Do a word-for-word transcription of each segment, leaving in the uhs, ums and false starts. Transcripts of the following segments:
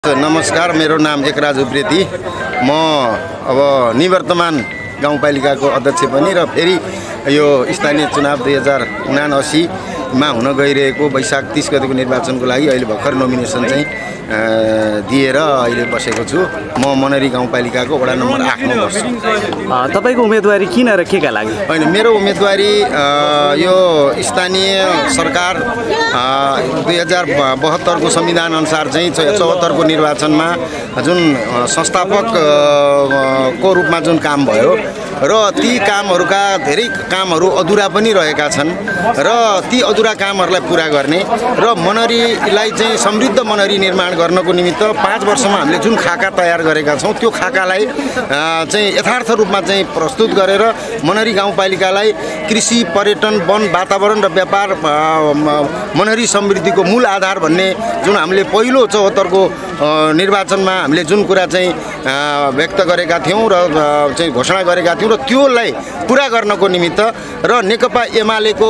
नमस्कार, मेरो नाम एकराज उप्रेती। म अब निवर्तमान गाउँपालिकाको अध्यक्ष पनि र फेरि यो स्थानीय चुनाव दुई हजार उनासीमा हुन गइरहेको वैशाख तीस गतिको निर्वाचनको लागि अहिले भर्खर नोमिनेसन चाहिँ दिएर अहिले बसेको छु। म मनरी गाउँपालिकाको वडा नम्बर आठमा बस्छु। तपाईको उम्मेदवारी किन र केका लागि? हैन, मेरो उम्मेदवारी यो स्थानीय सरकार दुई हजार बहत्तर को संविधान अनुसार चाहिँ चौहत्तर को निर्वाचनमा जुन संस्थापक को रूपमा जुन काम भयो र ती कामहरूका धेरै कामहरू अधुरा पनि रहेका छन् र ती अधुरा कामहरूलाई पुरा गर्ने र मनरीलाई चाहिँ समृद्ध मनरी निर्माण गर्नको निमित्त पाँच वर्षमा हामीले जुन खाका तयार गरेका छौँ त्यो खाकालाई चाहिँ यथार्थ रूपमा चाहिँ प्रस्तुत गरेर मनरी गाउँपालिकालाई कृषि, पर्यटन, वन, वातावरण र व्यापार मनरी समृद्धिको मूल आधार भन्ने जुन हामीले पहिलो चौहत्तरको निर्वाचनमा हामीले जुन कुरा चाहिँ व्यक्त गरेका थियौँ र चाहिँ घोषणा गरेका थियौँ र त्योलाई पुरा गर्नको निमित्त र नेकपा एमालेको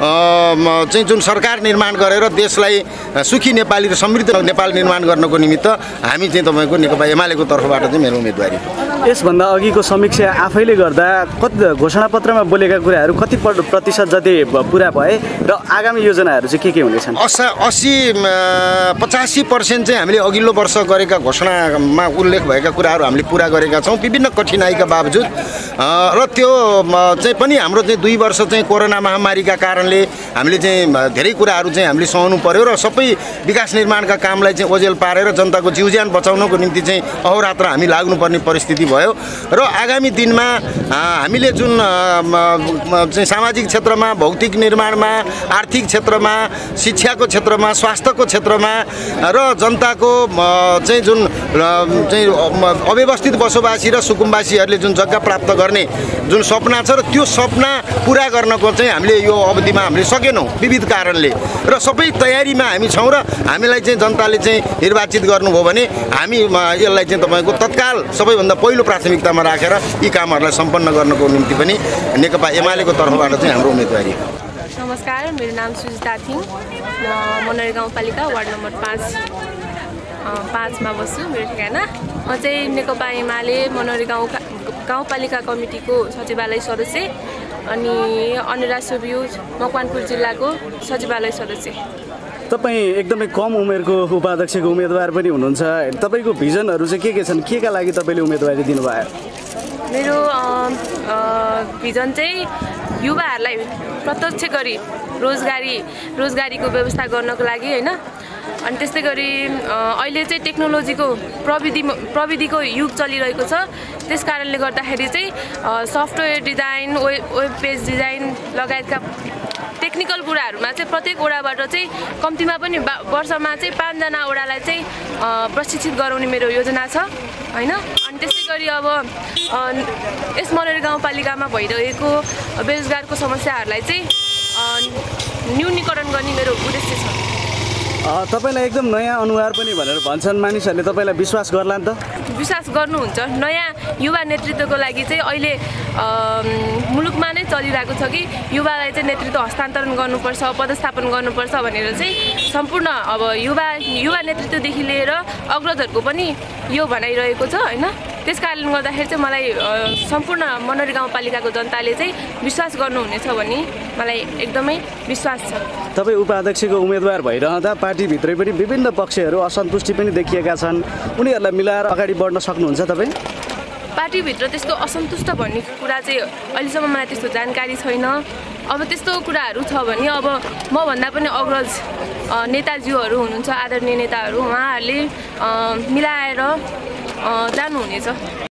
चाहिँ जुन सरकार निर्माण गरेर देशलाई सुखी नेपाली र समृद्ध नेपाल निर्माण गर्नको निमित्त हामी चाहिँ तपाईँको नेकपा एमालेको तर्फबाट चाहिँ मेरो उम्मेदवारी हो। यसभन्दा अघिको समीक्षा आफैले गर्दा कति घोषणापत्रमा बोलेका कुराहरू कति प्रतिशत जति पुरा भए र आगामी योजनाहरू चाहिँ के के हुनेछन्? असा असी पचासी पर्सेन्ट चाहिँ हामीले अघिल्लो वर्ष गरेका घोषणामा उल्लेख भएका कुराहरू हामीले पुरा गरेका छौँ विभिन्न कठिनाइका बावजुद र त्यो चाहिँ पनि हाम्रो चाहिँ दुई वर्ष चाहिँ कोरोना महामारीका कारणले हामीले चाहिँ धेरै कुराहरू चाहिँ हामीले सहनु पर्यो र सबै विकास निर्माणका कामलाई चाहिँ ओझेल पारेर जनताको जीवज्यान बचाउनको निम्ति चाहिँ अहोरात्र हामी लाग्नुपर्ने परिस्थिति भयो र आगामी दिनमा हामीले जुन चाहिँ सामाजिक क्षेत्रमा, भौतिक निर्माणमा, आर्थिक क्षेत्रमा, शिक्षाको क्षेत्रमा, स्वास्थ्यको क्षेत्रमा र जनताको चाहिँ जुन चाहिँ अव्यवस्थित बसोबासी र सुकुम्बासीहरूले जुन जग्गा प्राप्त गर्ने जुन सपना छ र त्यो सपना पुरा गर्नको चाहिँ हामीले यो अवधिमा हामीले सकेनौँ विविध कारणले र सबै तयारीमा हामी छौँ र हामीलाई चाहिँ जनताले चाहिँ निर्वाचित गर्नुभयो भने हामी यसलाई चाहिँ तपाईँको तत्काल सबैभन्दा पहिलो प्राथमिकतामा राखेर यी कामहरूलाई सम्पन्न गर्नको निम्ति पनि नेकपा एमालेको तर्फबाट चाहिँ हाम्रो उम्मेदवारी हो। नमस्कार, मेरो नाम सुजिता थिङ। म मनरी गाउँपालिका वार्ड नम्बर पाँच पाँचमा बस्छु। मेरो ठेगाना म चाहिँ नेकपा एमाले मनरी गाउँ गाउँपालिका कमिटीको सचिवालय सदस्य अनि अनुराज सोबियु मकवानपुर जिल्लाको सचिवालय सदस्य। तपाईँ एकदमै कम उमेरको उपाध्यक्षको उम्मेदवार पनि हुनुहुन्छ। तपाईँको भिजनहरू चाहिँ के के छन्? के का लागि तपाईँले उम्मेदवारी दिनुभयो? मेरो भिजन चाहिँ युवाहरूलाई प्रत्यक्ष गरी रोजगारी रोजगारीको व्यवस्था गर्नको लागि होइन। अनि त्यस्तै गरी अहिले चाहिँ टेक्नोलोजीको प्रविधि प्रविधिको युग चलिरहेको छ। त्यस कारणले गर्दाखेरि चाहिँ software design, web web page design लगायतका टेक्निकल कुराहरूमा चाहिँ प्रत्येक वडाबाट चाहिँ कम्तीमा पनि वर्षमा चाहिँ पाँचजना वडालाई चाहिँ प्रशिक्षित गराउने मेरो योजना छ होइन। अनि त्यस्तै गरी अब यस मनरी गाउँपालिकामा भइरहेको बेरोजगारको समस्याहरूलाई चाहिँ न्यूनीकरण गर्ने मेरो उद्देश्य छ। तपाईँलाई एकदम नयाँ अनुहार पनि भनेर भन्छन् मानिसहरूले, तपाईँलाई विश्वास गर्ला नि त? विश्वास गर्नुहुन्छ। नयाँ युवा नेतृत्वको लागि चाहिँ अहिले मुलुकमा नै चलिरहेको छ कि युवालाई चाहिँ नेतृत्व हस्तान्तरण गर्नुपर्छ, पदस्थापन गर्नुपर्छ भनेर चाहिँ सम्पूर्ण अब युवा युवा नेतृत्वदेखि लिएर अग्रजहरूको पनि यो भनाइरहेको छ होइन। त्यस कारणले गर्दाखेरि चाहिँ मलाई सम्पूर्ण मनरी गाउँपालिकाको जनताले चाहिँ विश्वास गर्नुहुनेछ भन्ने मलाई एकदमै विश्वास छ। तपाईँ उपाध्यक्षको उम्मेदवार भइरहँदा पार्टीभित्रै पनि विभिन्न पक्षहरू असन्तुष्टि पनि देखिएका छन्, उनीहरूलाई मिलाएर अगाडि बढ्न सक्नुहुन्छ तपाईँ? पार्टीभित्र त्यस्तो असन्तुष्ट भन्ने कुरा चाहिँ अहिलेसम्म मलाई त्यस्तो जानकारी छैन। अब त्यस्तो कुराहरू छ भने अब मभन्दा पनि अग्रज नेताज्यूहरू हुनुहुन्छ, आदरणीय नेताहरू, उहाँहरूले मिलाएर जानुहुनेछ।